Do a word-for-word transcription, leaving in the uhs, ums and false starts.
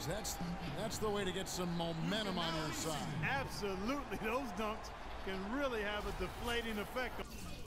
dunks. That's, that's the way to get some momentum on your side. Absolutely. Those dunks can really have a deflating effect.